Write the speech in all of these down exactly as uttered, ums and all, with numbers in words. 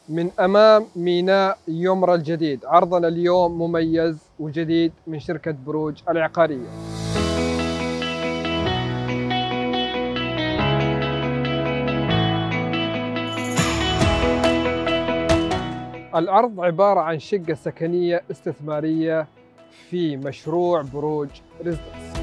من أمام ميناء يمرى الجديد، عرضنا اليوم مميز وجديد من شركة بروج العقارية. العرض عبارة عن شقة سكنية استثمارية في مشروع بروج ريزيدنس.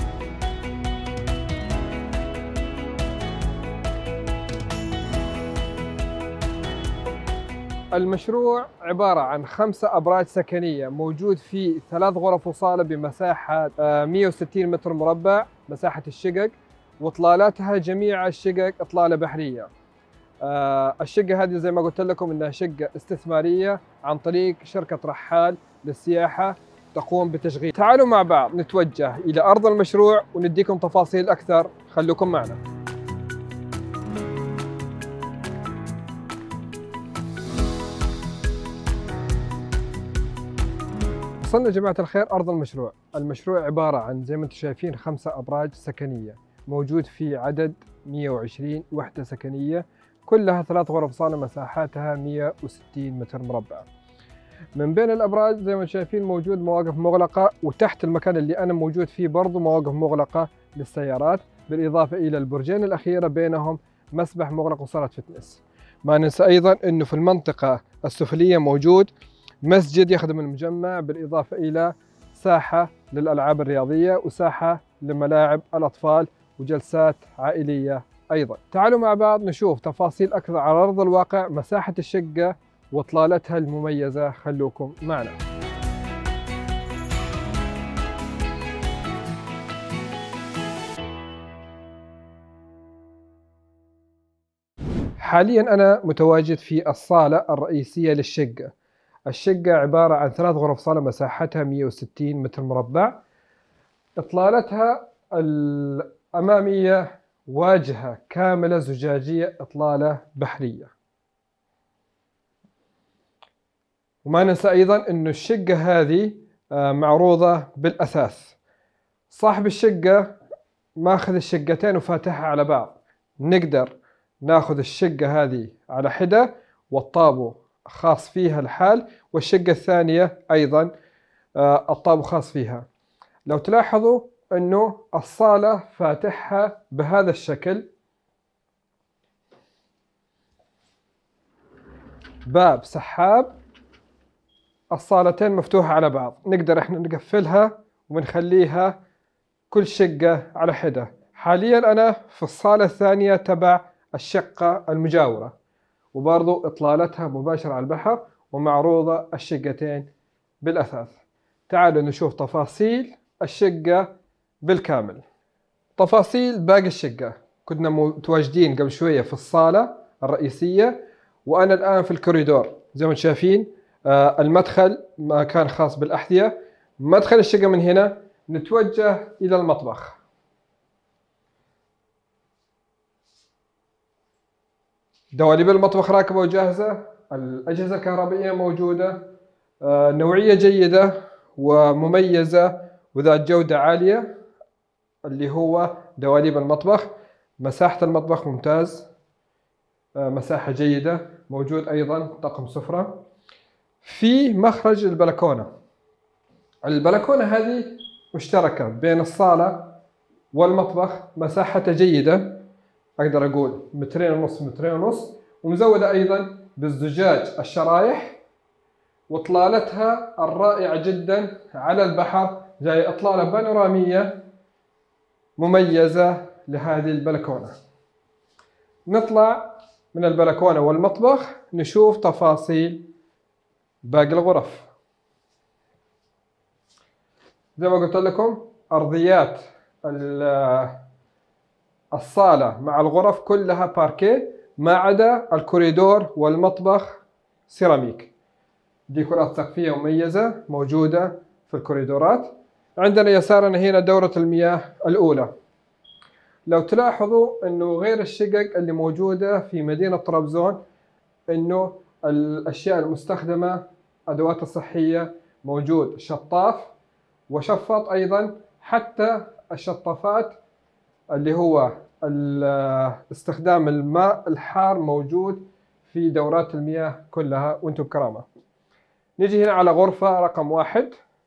المشروع عبارة عن خمسة أبراج سكنية، موجود فيه ثلاث غرف وصالة بمساحة مئة وستين متر مربع مساحة الشقق، وإطلالاتها جميع الشقق إطلالة بحرية. الشقة هذه زي ما قلت لكم إنها شقة استثمارية عن طريق شركة رحال للسياحة تقوم بتشغيل. تعالوا مع بعض نتوجه إلى أرض المشروع ونديكم تفاصيل أكثر، خلوكم معنا. وصلنا جماعة الخير أرض المشروع. المشروع عبارة عن زي ما انتم شايفين خمسة أبراج سكنية، موجود في عدد مئة وعشرين وحدة سكنية، كلها ثلاث غرف صالة مساحاتها مئة وستين متر مربع. من بين الأبراج زي ما انتم شايفين موجود مواقف مغلقة، وتحت المكان اللي أنا موجود فيه برضو مواقف مغلقة للسيارات، بالإضافة إلى البرجين الأخيرة بينهم مسبح مغلق وصالة فتنس. ما ننسى أيضا أنه في المنطقة السفلية موجود مسجد يخدم المجمع، بالإضافة إلى ساحة للألعاب الرياضية وساحة لملاعب الأطفال وجلسات عائلية أيضا. تعالوا مع بعض نشوف تفاصيل أكثر على أرض الواقع مساحة الشقة وإطلالتها المميزة، خلوكم معنا. حاليا أنا متواجد في الصالة الرئيسية للشقة. الشقة عبارة عن ثلاث غرف صالة مساحتها مئة وستين متر مربع. إطلالتها الأمامية واجهة كاملة زجاجية إطلالة بحرية. وما ننسى أيضا أن الشقة هذه معروضة بالأثاث. صاحب الشقة ماخذ الشقتين وفاتحها على بعض، نقدر ناخذ الشقة هذه على حدة والطابو خاص فيها الحال، والشقة الثانية أيضا الطابو خاص فيها. لو تلاحظوا أنه الصالة فاتحها بهذا الشكل، باب سحاب، الصالتين مفتوحة على بعض، نقدر احنا نقفلها ونخليها كل شقة على حدة. حاليا أنا في الصالة الثانية تبع الشقة المجاورة، وبرضو إطلالتها مباشرة على البحر ومعروضة الشقتين بالأثاث. تعالوا نشوف تفاصيل الشقة بالكامل. تفاصيل باقي الشقة، كنا متواجدين قبل شوية في الصالة الرئيسية، وأنا الآن في الكوريدور. زي ما شايفين آه المدخل مكان خاص بالأحذية. مدخل الشقة من هنا نتوجه إلى المطبخ. دواليب المطبخ راكبة وجاهزة، الأجهزة الكهربائية موجودة، آه نوعية جيدة ومميزة وذات جودة عالية اللي هو دواليب المطبخ. مساحة المطبخ ممتاز، آه مساحة جيدة، موجود أيضا طقم سفرة. في مخرج البلكونة. البلكونة هذه مشتركة بين الصالة والمطبخ، مساحتها جيدة، أقدر أقول مترين ونص مترين ونص، ومزودة أيضا بالزجاج الشرايح، وإطلالتها الرائعة جدا على البحر، جاي إطلالة بانورامية مميزة لهذه البلكونة. نطلع من البلكونة والمطبخ نشوف تفاصيل باقي الغرف. زي ما قلت لكم أرضيات الصالة مع الغرف كلها باركيه، ما عدا الكوريدور والمطبخ سيراميك. ديكورات سقفية مميزة موجودة في الكوريدورات. عندنا يسارنا هنا دورة المياه الأولى. لو تلاحظوا أنه غير الشقق اللي موجودة في مدينة طرابزون، أنه الأشياء المستخدمة أدوات الصحية موجود شطاف وشفط أيضا، حتى الشطافات اللي هو استخدام الماء الحار موجود في دورات المياه كلها وانتم بكرامة. نجي هنا على غرفة رقم واحد،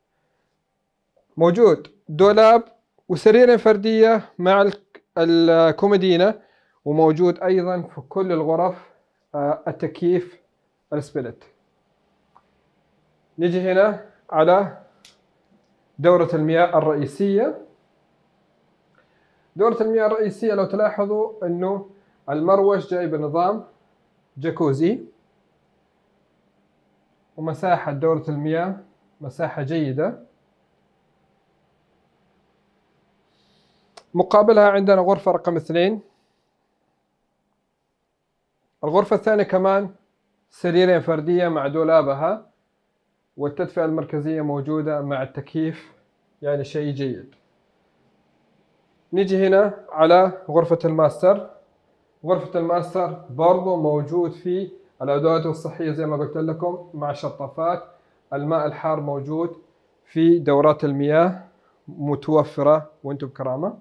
موجود دولاب وسريرين فردية مع الكومودينة، وموجود أيضا في كل الغرف التكييف السبلت. نجي هنا على دورة المياه الرئيسية. دورة المياه الرئيسية لو تلاحظوا أنه المروج جاي بنظام جاكوزي، ومساحة دورة المياه مساحة جيدة. مقابلها عندنا غرفة رقم اثنين. الغرفة الثانية كمان سريرين فردية مع دولابها، والتدفئة المركزية موجودة مع التكييف، يعني شيء جيد. نيجي هنا على غرفة الماستر. غرفة الماستر برضو موجود فيه الأدوات الصحية زي ما قلت لكم مع شطافات. الماء الحار موجود في دورات المياه متوفرة وانتم بكرامة.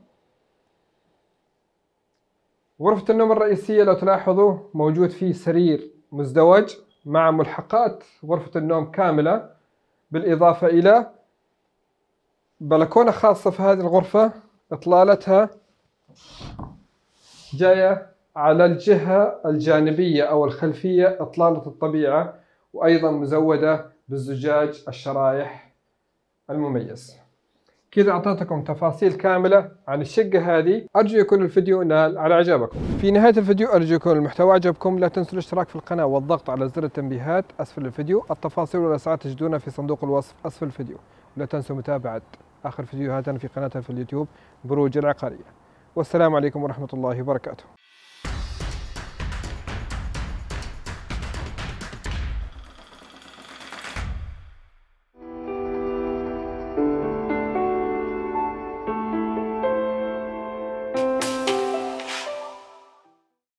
غرفة النوم الرئيسية لو تلاحظوا موجود فيه سرير مزدوج مع ملحقات غرفة النوم كاملة، بالإضافة إلى بلكونة خاصة في هذه الغرفة إطلالتها جاية على الجهة الجانبية أو الخلفية إطلالة الطبيعة، وأيضا مزودة بالزجاج الشرايح المميز. كذا أعطيتكم تفاصيل كاملة عن الشقة هذه. أرجو يكون الفيديو نال على إعجابكم. في نهاية الفيديو أرجو يكون المحتوى عجبكم. لا تنسوا الاشتراك في القناة والضغط على زر التنبيهات أسفل الفيديو. التفاصيل والأسعار تجدونها في صندوق الوصف أسفل الفيديو. ولا تنسوا متابعة آخر فيديوهاتنا في قناتنا في اليوتيوب بروج العقارية. والسلام عليكم ورحمة الله وبركاته.